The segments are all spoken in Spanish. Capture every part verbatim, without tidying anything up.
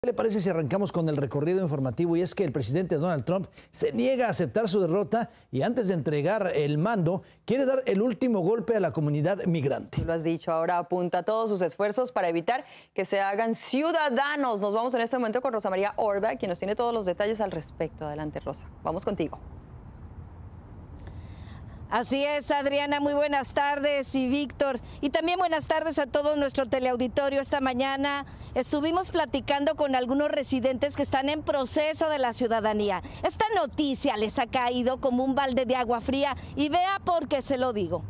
¿Qué le parece si arrancamos con el recorrido informativo? Y es que el presidente Donald Trump se niega a aceptar su derrota y antes de entregar el mando, quiere dar el último golpe a la comunidad migrante. Tú lo has dicho, ahora apunta todos sus esfuerzos para evitar que se hagan ciudadanos. Nos vamos en este momento con Rosa María Orbach, quien nos tiene todos los detalles al respecto. Adelante, Rosa. Vamos contigo. Así es, Adriana, muy buenas tardes, y Víctor, y también buenas tardes a todo nuestro teleauditorio. Esta mañana estuvimos platicando con algunos residentes que están en proceso de la ciudadanía. Esta noticia les ha caído como un balde de agua fría, y vea por qué se lo digo.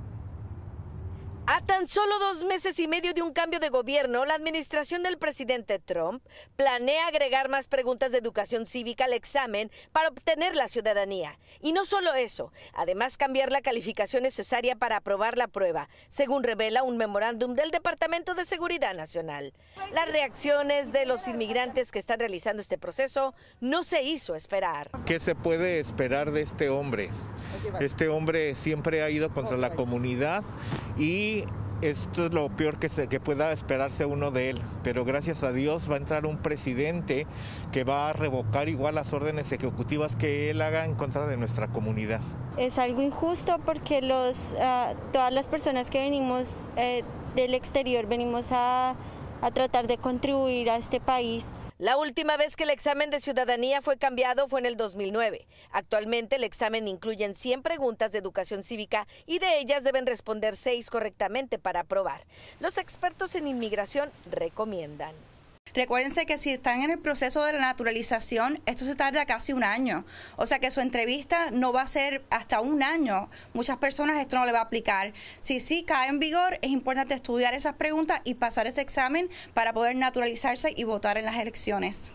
A tan solo dos meses y medio de un cambio de gobierno, la administración del presidente Trump planea agregar más preguntas de educación cívica al examen para obtener la ciudadanía. Y no solo eso, además cambiar la calificación necesaria para aprobar la prueba, según revela un memorándum del Departamento de Seguridad Nacional. Las reacciones de los inmigrantes que están realizando este proceso no se hizo esperar. ¿Qué se puede esperar de este hombre? Este hombre siempre ha ido contra la comunidad y esto es lo peor que, se, que pueda esperarse uno de él. Pero gracias a Dios va a entrar un presidente que va a revocar igual las órdenes ejecutivas que él haga en contra de nuestra comunidad. Es algo injusto porque los, uh, todas las personas que venimos eh, del exterior venimos a, a tratar de contribuir a este país. La última vez que el examen de ciudadanía fue cambiado fue en el dos mil nueve. Actualmente el examen incluye cien preguntas de educación cívica y de ellas deben responder seis correctamente para aprobar. Los expertos en inmigración recomiendan. Recuérdense que si están en el proceso de la naturalización, esto se tarda casi un año. O sea que su entrevista no va a ser hasta un año. Muchas personas esto no le va a aplicar. Si sí cae en vigor, es importante estudiar esas preguntas y pasar ese examen para poder naturalizarse y votar en las elecciones.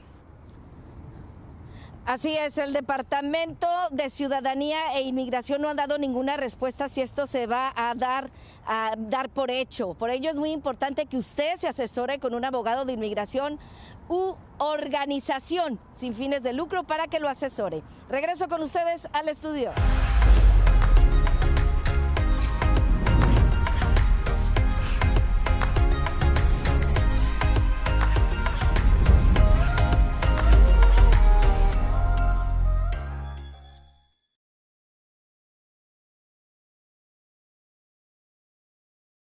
Así es, el Departamento de Ciudadanía e Inmigración no ha dado ninguna respuesta si esto se va a dar, a dar por hecho. Por ello es muy importante que usted se asesore con un abogado de inmigración u organización sin fines de lucro para que lo asesore. Regreso con ustedes al estudio.